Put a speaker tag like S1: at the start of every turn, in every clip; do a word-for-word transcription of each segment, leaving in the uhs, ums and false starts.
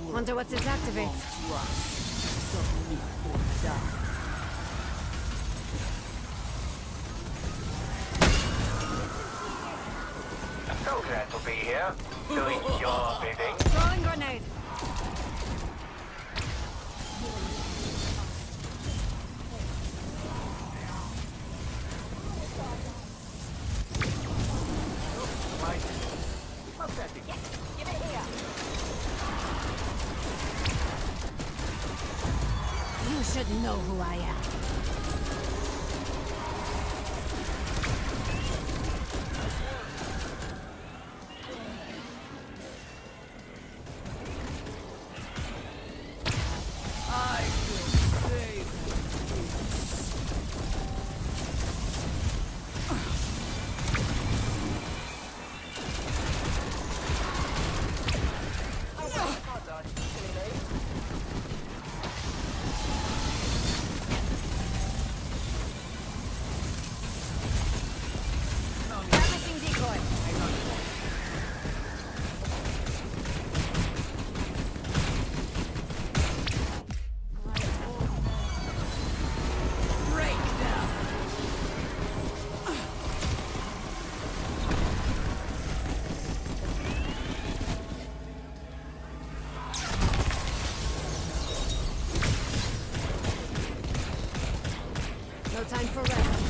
S1: Wonder what this activates.
S2: So glad to be here, doing your bidding.
S1: Throwing grenade. You should know who I am. No time for rest.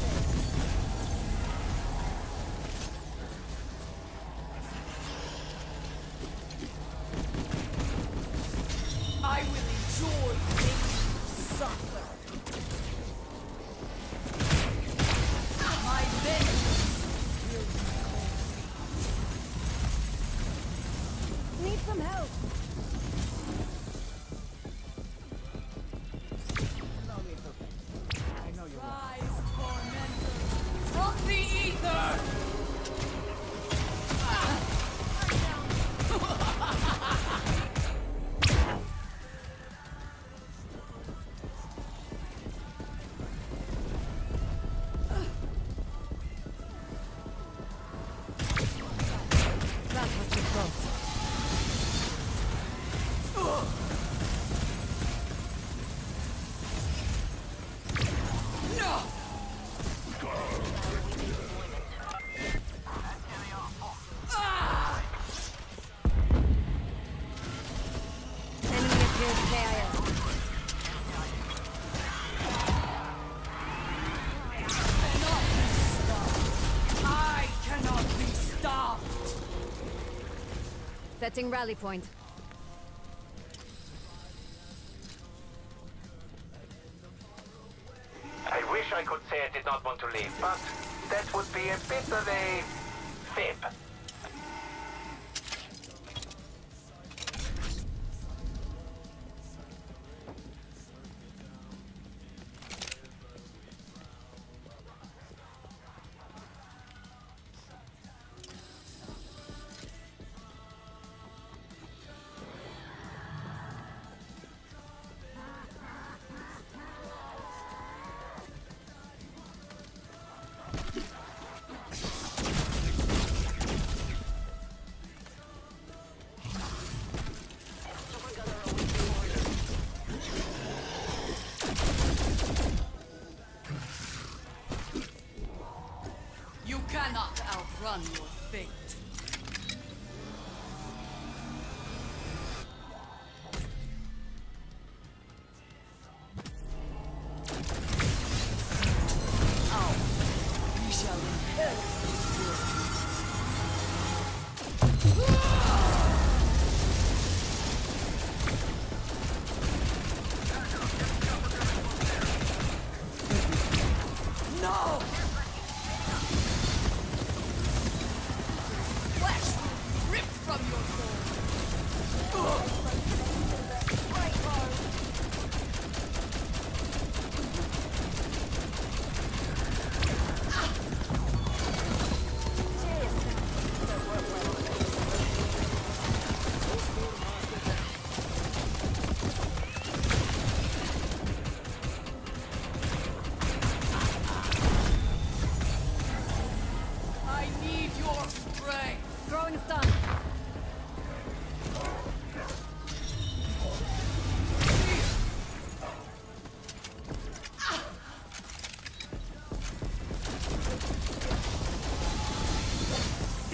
S3: I will enjoy making you suffer. My vengeance will be complete.
S1: Need some help.
S3: Rise, tormentors of the ether!
S1: That was too close.
S3: No!
S1: Enemy appears K I A.
S3: Cannot be stopped. I cannot be stopped.
S1: Setting rally point.
S2: I wish I could say I did not want to leave, but that would be a bit of a fib.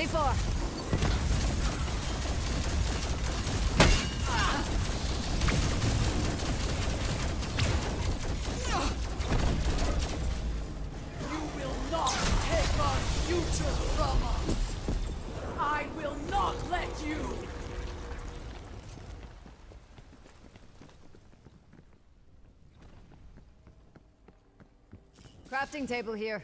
S1: before.
S3: You will not take our future from us. I will not let you.
S1: Crafting table here.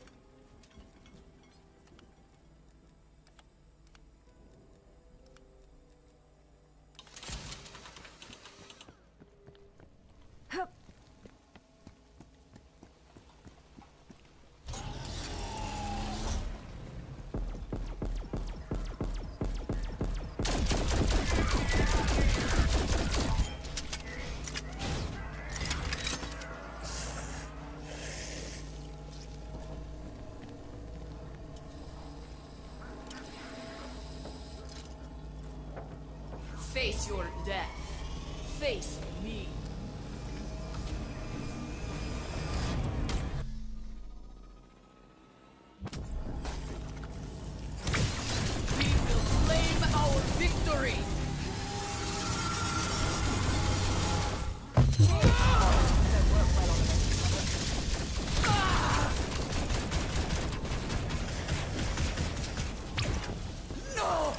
S1: Hup.
S3: Face your death. Face me. We will claim our victory. No!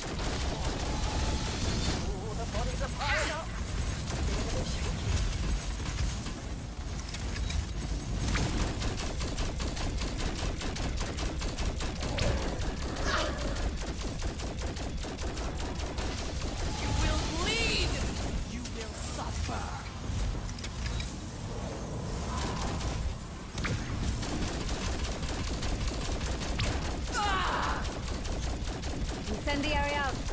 S3: You will bleed! You will suffer! Ah!
S1: Incendiary out.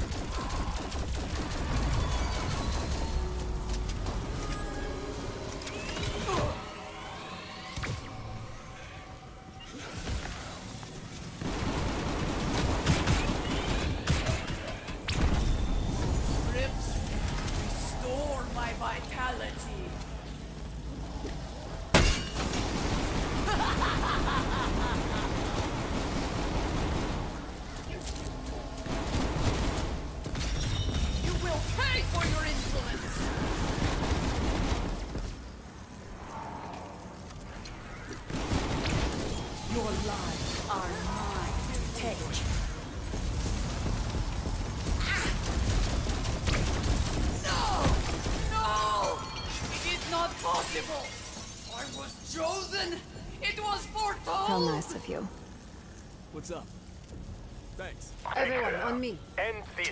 S3: Rips, restore my vitality. You will pay for your insolence. Your lives are mine to take. No! No! It is not possible! I was chosen! It was foretold!
S1: How nice of you.
S4: What's up? Thanks.
S1: Everyone, on me.
S2: End this.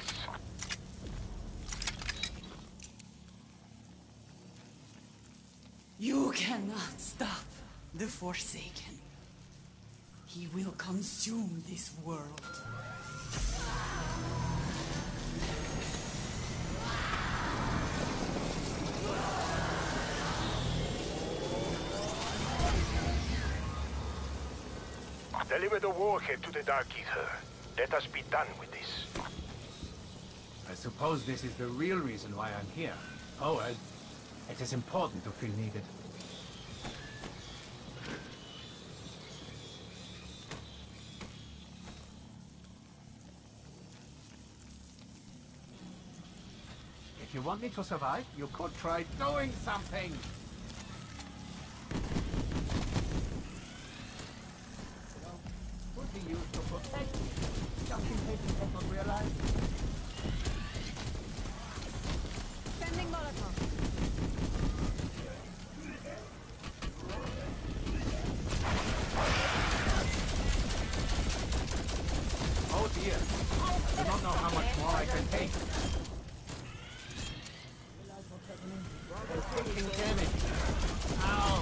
S3: You cannot stop the Forsaken. He will consume this world.
S2: Deliver the warhead to the Dark Ether. Let us be done with this.
S5: I suppose this is the real reason why I'm here. Howard, it is important to feel needed. If you want me to survive, you could try doing something! Could be used to protect me, just in case you don't realize.
S1: Sending Molotov.
S5: Oh dear. I do not know how much more I can take. They're taking damage. Ow!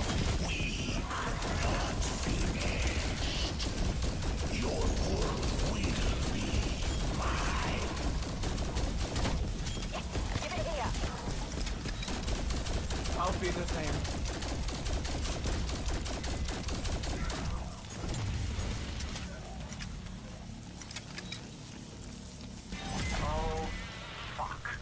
S5: I'll be the same.
S2: Oh, fuck.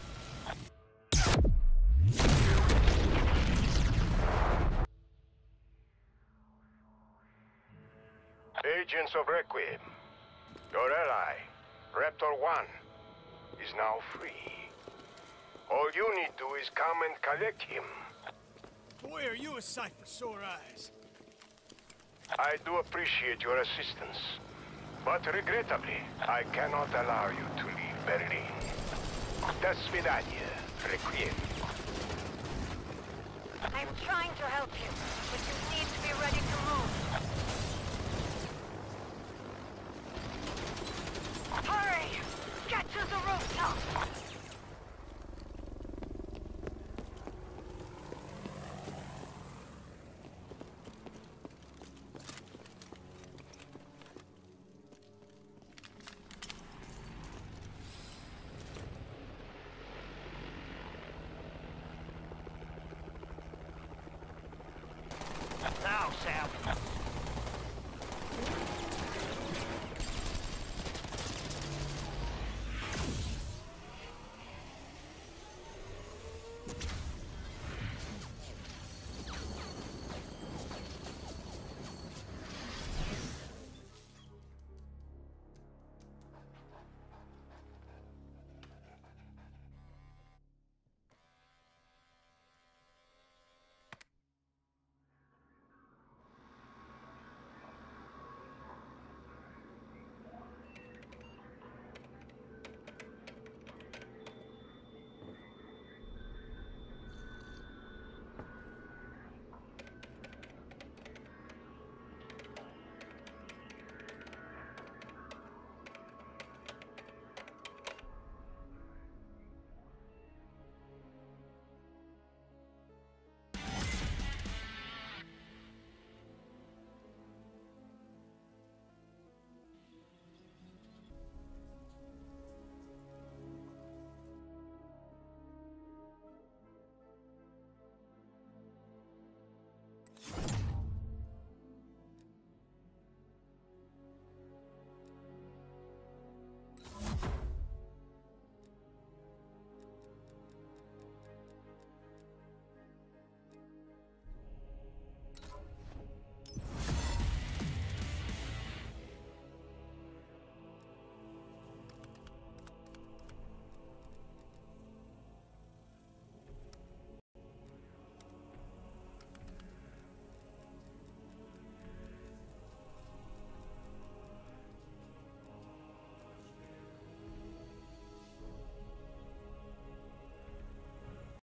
S2: Agents of Requiem. Your ally.
S6: Raptor one is now free. All you need to is come and collect him.
S4: Boy, are you a sight for sore eyes.
S6: I do appreciate your assistance, but regrettably, I cannot allow you to leave Berlin. До свидания, Requiem.
S1: I'm trying to help you, but you need to be ready to move. Hurry! Get to the rooftop!